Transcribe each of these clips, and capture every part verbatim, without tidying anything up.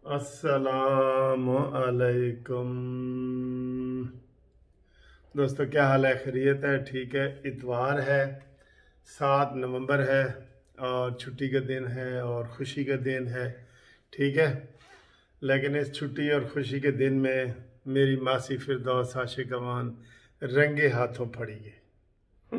अस्सलामु अलैकुम दोस्तों, क्या हाल है? खैरियत है? ठीक है। इतवार है, सात नवंबर है और छुट्टी का दिन है और ख़ुशी का दिन है। ठीक है, लेकिन इस छुट्टी और ख़ुशी के दिन में मेरी मासी फिरदौस आशिक अमान रंगे हाथों फड़ी है।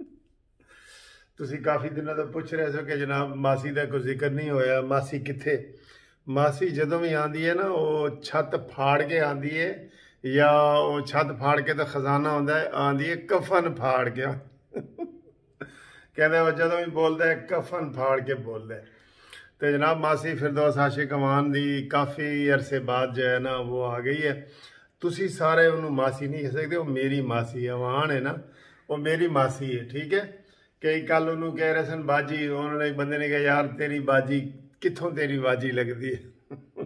तुसी काफ़ी दिनों तो पुछ रहे हो कि जनाब मासी का कोई जिक्र नहीं होया, मासी किथे? मासी जदों भी आती है ना, वो छत फाड़ के आती है, या वो छत फाड़ के तो खजाना होता है, आती है कफन फाड़ के। कहते वो जदों भी बोलता है कफन फाड़ के बोलता है। तो जनाब मासी फिरदौस आशिक अमान दी काफ़ी अरसे बाद जो है ना वो आ गई है। तुसी सारे उन्होंने मासी नहीं कह सकते, वो मेरी मासी है। अमान है ना, वो मेरी मासी है। ठीक है, कई कल उन्होंने कह रहे सन बाजी, उन्होंने एक बंदे ने कहा यार तेरी बाजी कितों तेरी बाजी लगती है।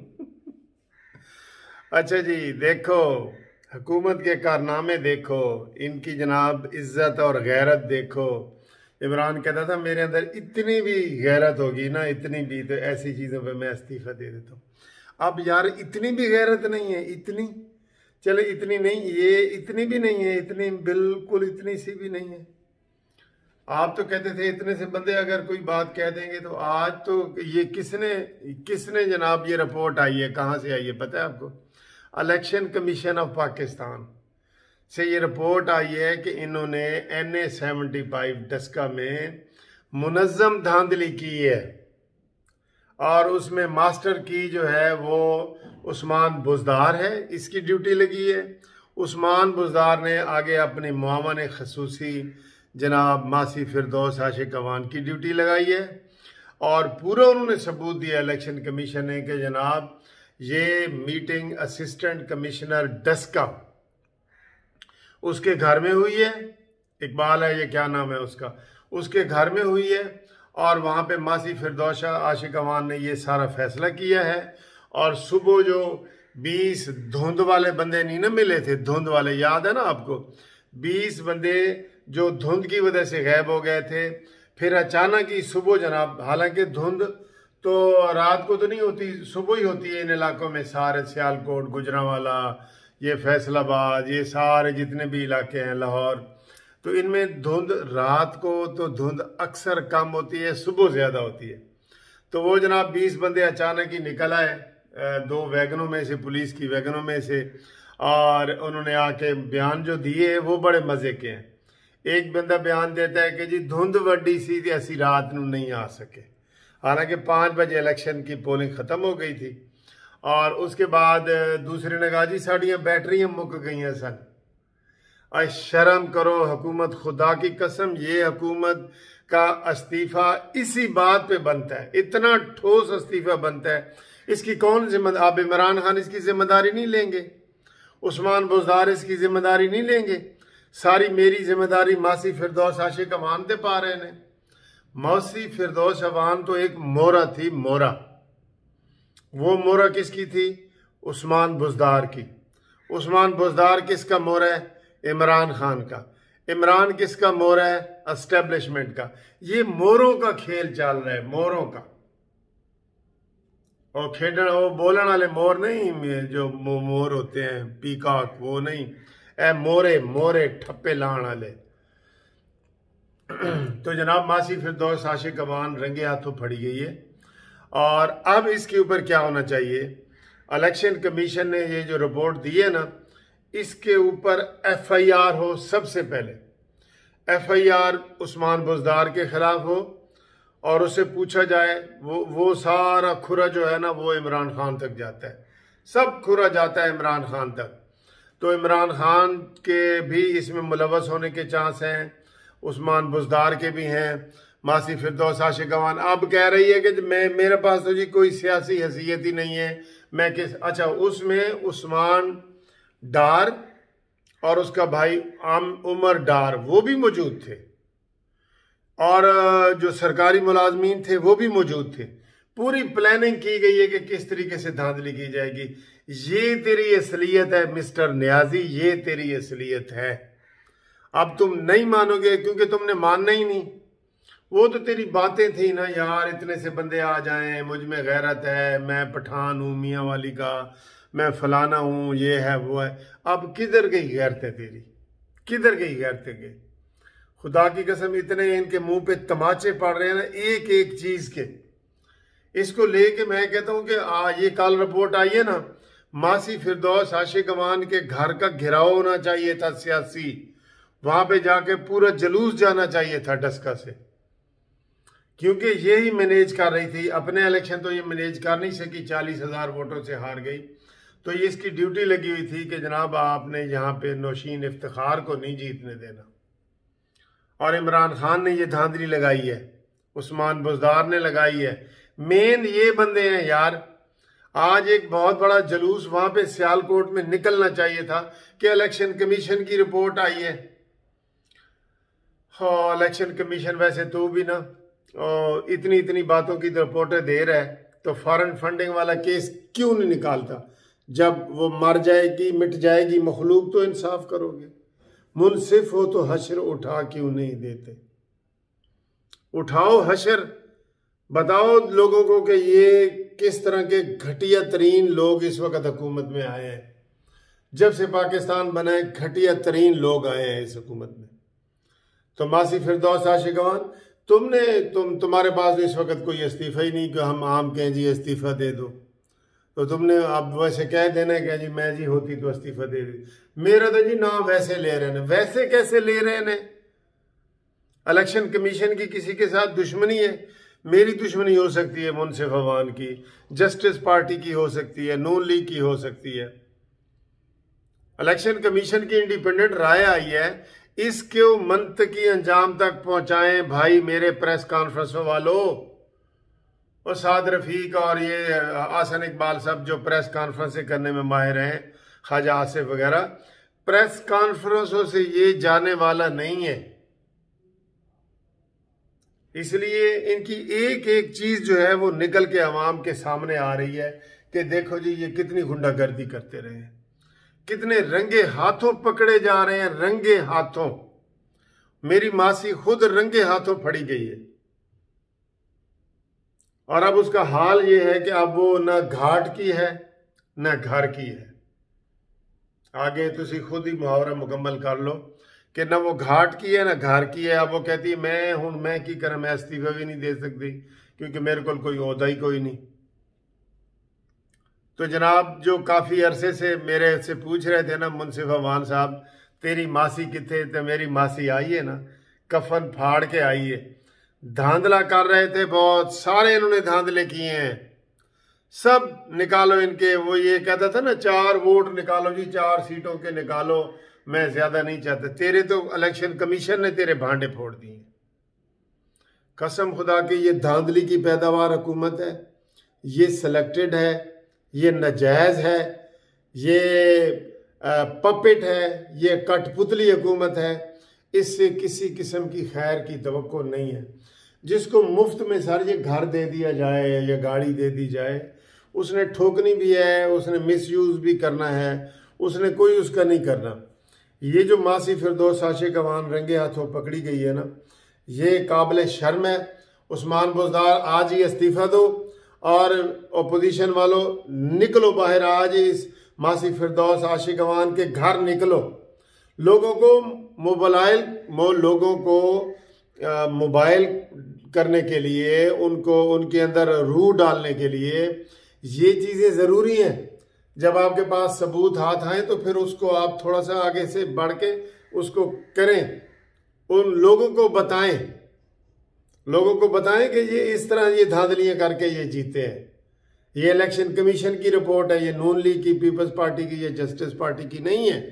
अच्छा जी, देखो हुकूमत के कारनामे देखो, इनकी जनाब इज्जत और गैरत देखो। इमरान कहता था मेरे अंदर इतनी भी गैरत होगी ना, इतनी भी, तो ऐसी चीज़ों पे मैं इस्तीफ़ा दे देता हूँ। अब यार इतनी भी गैरत नहीं है, इतनी चले इतनी नहीं, ये इतनी भी नहीं है, इतनी बिल्कुल इतनी सी भी नहीं है। आप तो कहते थे इतने से बंदे अगर कोई बात कह देंगे, तो आज तो ये किसने किसने जनाब ये रिपोर्ट आई है, कहाँ से आई है पता है आपको? इलेक्शन कमीशन ऑफ पाकिस्तान से ये रिपोर्ट आई है कि इन्होंने N A seventy five Daska में मुनज़्ज़म धांधली की है और उसमें मास्टर की जो है वो उस्मान बुज़दार है, इसकी ड्यूटी लगी है। उस्मान बुज़दार ने आगे अपनी मुआवन खसूसी जनाब मासी फिरदौस आशिक अमान की ड्यूटी लगाई है और पूरा उन्होंने सबूत दिया इलेक्शन कमीशन ने कि जनाब ये मीटिंग असिस्टेंट कमिश्नर डस्का उसके घर में हुई है। इकबाल है ये, क्या नाम है उसका, उसके घर में हुई है और वहाँ पे मासी फिरदौस आशिक अमान ने ये सारा फैसला किया है। और सुबह जो बीस धुंध वाले बंदे नहीं ना मिले थे, धुंध वाले याद है ना आपको, बीस बंदे जो धुंध की वजह से गायब हो गए थे, फिर अचानक ही सुबह जनाब, हालांकि धुंध तो रात को तो नहीं होती, सुबह ही होती है इन इलाकों में, सारे सियालकोट, गुजरांवाला, ये फैसलाबाद, ये सारे जितने भी इलाके हैं, लाहौर, तो इनमें धुंध रात को तो धुंध अक्सर कम होती है, सुबह ज़्यादा होती है। तो वो जनाब बीस बंदे अचानक ही निकल आए दो वैगनों में से, पुलिस की वैगनों में से, और उन्होंने आके बयान जो दिए वो बड़े मज़े के हैं। एक बंदा बयान देता है कि जी धुंध वड्डी सी थी, असी रात नू नहीं आ सके, हालांकि पाँच बजे इलेक्शन की पोलिंग ख़त्म हो गई थी। और उसके बाद दूसरे ने कहा जी साड़ियाँ बैटरियाँ मुक गई हैं सन। अरे शर्म करो हुकूमत, खुदा की कसम, ये हुकूमत का इस्तीफ़ा इसी बात पे बनता है, इतना ठोस इस्तीफ़ा बनता है। इसकी कौन जिम्मेदार? आप इमरान खान इसकी जिम्मेदारी नहीं लेंगे, उस्मान बुज़दार इसकी जिम्मेदारी नहीं लेंगे, सारी मेरी जिम्मेदारी मासी फिरदौस आशिक अमान दे पा रहे ने। मासी फिरदौस अमान तो एक मोरा थी, मोरा। वो मोरा किसकी थी? उस्मान बुज़दार की। उस्मान बुज़दार किसका मोरा है? इमरान खान का। इमरान किसका मोरा है? एस्टेब्लिशमेंट का। ये मोरों का खेल चल रहा है, मोरों का। और खेडन वो बोलने वाले मोर नहीं, जो मोर होते हैं पीकॉक, वो नहीं, ए मोरे मोरे ठप्पे लाने वाले। तो जनाब मासी फिरदौस आशिक अमान रंगे हाथों फड़ी गई है और अब इसके ऊपर क्या होना चाहिए? इलेक्शन कमीशन ने ये जो रिपोर्ट दी है ना, इसके ऊपर एफ आई आर हो, सबसे पहले F I R Usman Buzdar के खिलाफ हो और उससे पूछा जाए, वो वो सारा खुरा जो है ना वो इमरान खान तक जाता है, सब खुरा जाता है इमरान खान तक। तो इमरान खान के भी इसमें मुलवस होने के चांस हैं, उस्मान बुज़दार के भी हैं। मासी फिरदौस आशिक अमान अब कह रही है कि मैं, मेरे पास तो जी कोई सियासी हैसियत ही नहीं है, मैं किस, अच्छा उसमें उस्मान डार और उसका भाई आम उमर डार वो भी मौजूद थे और जो सरकारी मुलाजमीन थे वो भी मौजूद थे। पूरी प्लानिंग की गई है कि किस तरीके से धांधली की जाएगी। ये तेरी असलियत है मिस्टर न्याजी, ये तेरी असलियत है। अब तुम नहीं मानोगे क्योंकि तुमने मानना ही नहीं। वो तो तेरी बातें थी ना यार, इतने से बंदे आ जाएं, मुझ में गैरत है, मैं पठान हूँ मियाँ वाली का, मैं फलाना हूँ, ये है वो है। अब किधर गई गैरतें तेरी, किधर गई गैरतें गई? खुदा की कसम इतने इनके मुंह पे तमाचे पड़ रहे हैं ना एक एक चीज के। इसको लेके मैं कहता हूं कि आ ये कल रिपोर्ट आई है ना, मासी फिरदौस आशिक अमान के घर का घेराव होना चाहिए था सियासी, वहां पे जाके पूरा जलूस जाना चाहिए था डस्का से, क्योंकि यही मैनेज कर रही थी अपने इलेक्शन। तो ये मैनेज कर नहीं सकी, चालीस हजार वोटों से हार गई। तो ये इसकी ड्यूटी लगी हुई थी कि जनाब आपने यहाँ पे नौशीन इफ्तिखार को नहीं जीतने देना। और इमरान खान ने ये धांधली लगाई है, उस्मान बुज़दार ने लगाई है, मेन ये बंदे हैं यार। आज एक बहुत बड़ा जलूस वहां पे सियालकोट में निकलना चाहिए था कि इलेक्शन कमीशन की रिपोर्ट आई है। हाँ, इलेक्शन कमीशन वैसे तो भी ना और इतनी इतनी बातों की रिपोर्टें दे रहा है, तो फॉरेन फंडिंग वाला केस क्यों नहीं निकालता? जब वो मर जाएगी मिट जाएगी मखलूक तो इंसाफ करोगे। मुनसिफ हो तो हशर उठा क्यों नहीं देते? उठाओ हशर, बताओ लोगों को कि ये किस तरह के घटिया तरीन लोग इस वक्त हुकूमत में आए हैं। जब से पाकिस्तान बना है घटिया तरीन लोग आए हैं इस हुकूमत में। तो मासी फिरदौस आशिक अमान, तुमने तुम तुम्हारे पास इस वक्त कोई इस्तीफा ही नहीं कि हम आम कहें जी इस्तीफा दे दो, तो तुमने अब वैसे कह देना है कि जी मैं जी होती तो इस्तीफा दे दी। मेरा तो जी ना वैसे ले रहे हैं। वैसे कैसे ले रहे हैं? इलेक्शन कमीशन की किसी के साथ दुश्मनी है? मेरी दुश्मनी हो सकती है मुनसिफ अवान की, जस्टिस पार्टी की हो सकती है, नून लीग की हो सकती है। इलेक्शन कमीशन की इंडिपेंडेंट राय आई है, इसको मंतकी अंजाम तक पहुंचाएं भाई मेरे प्रेस कॉन्फ्रेंस वालों। और साद रफीक और ये आसन इकबाल साहब जो प्रेस कॉन्फ्रेंस करने में माहिर हैं, ख्वाजा आसिफ वगैरह, प्रेस कॉन्फ्रेंसों से ये जाने वाला नहीं है। इसलिए इनकी एक एक चीज जो है वो निकल के अवाम के सामने आ रही है कि देखो जी ये कितनी गुंडागर्दी करते रहे हैं, कितने रंगे हाथों पकड़े जा रहे हैं, रंगे हाथों। मेरी मासी खुद रंगे हाथों फड़ी गई है और अब उसका हाल ये है कि अब वो न घाट की है न घर की है। आगे तुसी खुद ही मुहावरा मुकम्मल कर लो कि न वो घाट की है न घर की है। अब वो कहती है मैं हूं मैं की करा, मैं इस्तीफा भी नहीं दे सकती क्योंकि मेरे को कोई ओहदा ही कोई नहीं। तो जनाब जो काफ़ी अरसे से मेरे से पूछ रहे थे ना, मुनसिफ अवान साहब तेरी मासी किथे, तो मेरी मासी आई है ना, कफन फाड़ के आई है। धांधला कर रहे थे बहुत सारे, इन्होंने धांधले किए हैं, सब निकालो इनके। वो ये कहता था ना चार वोट निकालो जी, चार सीटों के निकालो, मैं ज्यादा नहीं चाहता। तेरे तो इलेक्शन कमीशन ने तेरे भांडे फोड़ दिए। कसम खुदा की ये धांधली की पैदावार हुकूमत है, ये सिलेक्टेड है, ये नजायज है, ये पपेट है, ये कठपुतली हुकूमत है। इससे किसी किस्म की खैर की तवक्को नहीं है। जिसको मुफ्त में सर ये घर दे दिया जाए या गाड़ी दे दी जाए, उसने ठोकनी भी है, उसने मिसयूज भी करना है, उसने कोई उसका नहीं करना। ये जो मासी फिरदौस आशिक अवान रंगे हाथों पकड़ी गई है ना, ये काबिल शर्म है। उस्मान बुज़दार आज ही इस्तीफा दो और अपोजिशन वालों निकलो बाहर, आज इस मासी फिरदौस आशिक अवान के घर निकलो। लोगों को मोबाइल मो, लोगों को मोबाइल करने के लिए, उनको उनके अंदर रूह डालने के लिए ये चीज़ें ज़रूरी हैं। जब आपके पास सबूत हाथ आए तो फिर उसको आप थोड़ा सा आगे से बढ़ के उसको करें, उन लोगों को बताएं, लोगों को बताएं कि ये इस तरह ये धांधलियां करके ये जीते हैं। ये इलेक्शन कमीशन की रिपोर्ट है, ये नून लीग की, पीपल्स पार्टी की, ये जस्टिस पार्टी की नहीं है।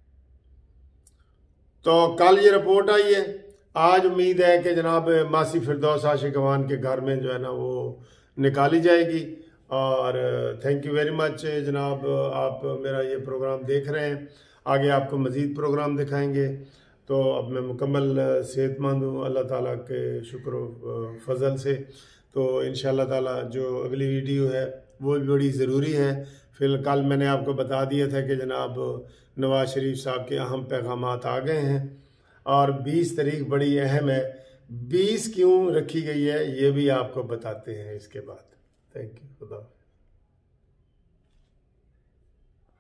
तो कल ये रिपोर्ट आई है, आज उम्मीद है कि जनाब मासी फिरदौस आशिक अवान के घर में जो है ना वो निकाली जाएगी। और थैंक यू वेरी मच जनाब, आप मेरा ये प्रोग्राम देख रहे हैं, आगे आपको मज़ीद प्रोग्राम दिखाएंगे। तो अब मैं मुकम्मल सेहतमंद हूँ अल्लाह ताला के शुक्र फजल से। तो इंशाअल्लाह ताला जो अगली वीडियो है वो भी बड़ी ज़रूरी है। फिर कल मैंने आपको बता दिया था कि जनाब नवाज शरीफ साहब के अहम पैगाम आ गए हैं और बीस तारीख बड़ी अहम है। बीस क्यों रखी गई है ये भी आपको बताते हैं इसके बाद। Thank you. खुदा।